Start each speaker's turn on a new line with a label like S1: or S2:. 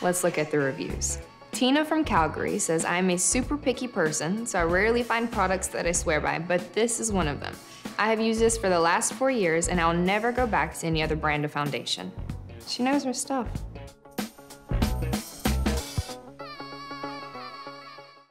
S1: Let's look at the reviews. Tina from Calgary says, I'm a super picky person, so I rarely find products that I swear by, but this is one of them. I have used this for the last 4 years, and I'll never go back to any other brand of foundation. She knows her stuff.